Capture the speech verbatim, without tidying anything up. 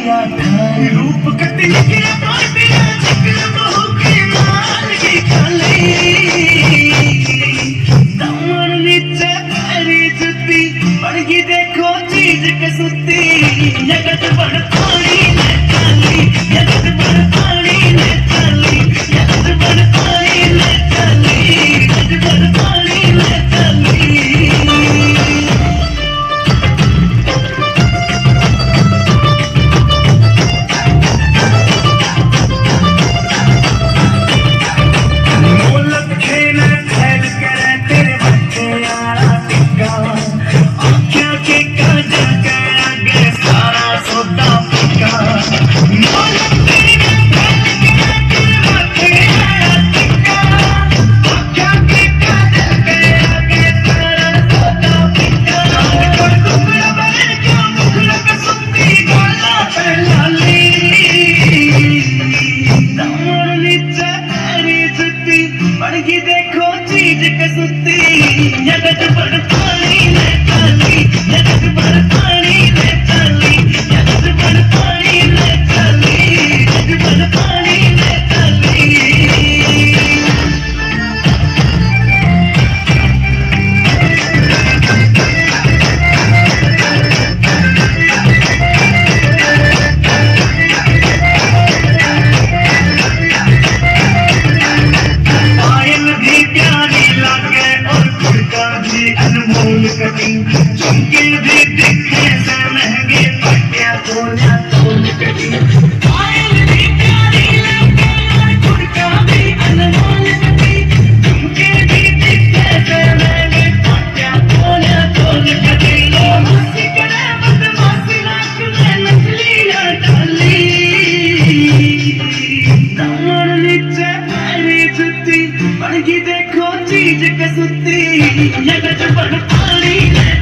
क्या खाए रूप कति निकला पाटिया निकला बहू के माल की खाली दामन नीचे पैरी जुती पड़गी देखो चीज कसुती जगत बड़ पानी में चली जगत बड़ पानी में चली जगत बड़ पानी में चली जगत बड़ पानी में चली पड़गी देखो चीज कसुती जगत बड़ पानी में चली जगत बड़ पानी में चली जगत बड़ पानी में चली जगत बड़ पानी में चली अनमोल कटिंग झुमके भी दिखे से महंगे पट्टियां तोला तोल कटिंग पायल भी प्यारी लगे और कुर्ता भी अनमोल कटिंग झुमके भी दिखे से महंगे पट्टियां तोला तोल कटिंग मस्ती करे बदमाशी नाच में नचली ना डाली दामन नीचे पैरी जुती पड़गी देखो चीज कसुती जगत बड़ पानी में